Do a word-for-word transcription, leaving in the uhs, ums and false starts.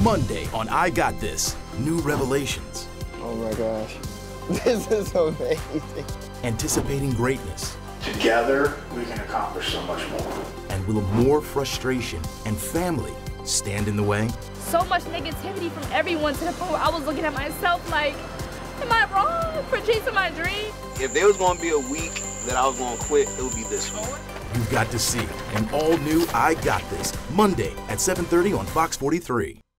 Monday on I Got This, new revelations. Oh my gosh, this is amazing. Anticipating greatness. Together, we can accomplish so much more. And will more frustration and family stand in the way? So much negativity from everyone to the point where I was looking at myself like, am I wrong for chasing my dream? If there was going to be a week that I was going to quit, it would be this one. You've got to see an all-new I Got This, Monday at seven thirty on Fox forty-three.